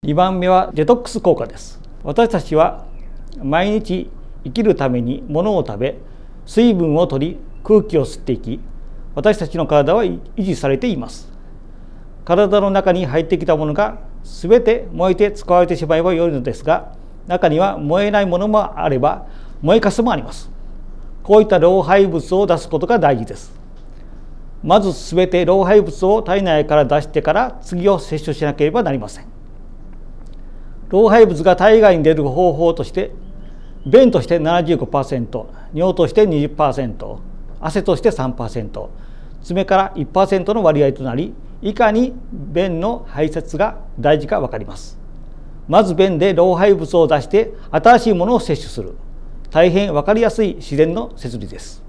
2番目はデトックス効果です。私たちは毎日生きるために物を食べ、水分を取り、空気を吸っていき、私たちの体は維持されています。体の中に入ってきたものが全て燃えて使われてしまえばよいのですが、中には燃えないものもあれば、燃えかすもあります。こういった老廃物を出すことが大事です。まず全て老廃物を体内から出してから次を摂取しなければなりません。老廃物が体外に出る方法として、便として 75%、尿として 20%、汗として 3%、爪から 1% の割合となり、いかに便の排泄が大事か分かります。まず便で老廃物を出して新しいものを摂取する。大変分かりやすい自然の摂理です。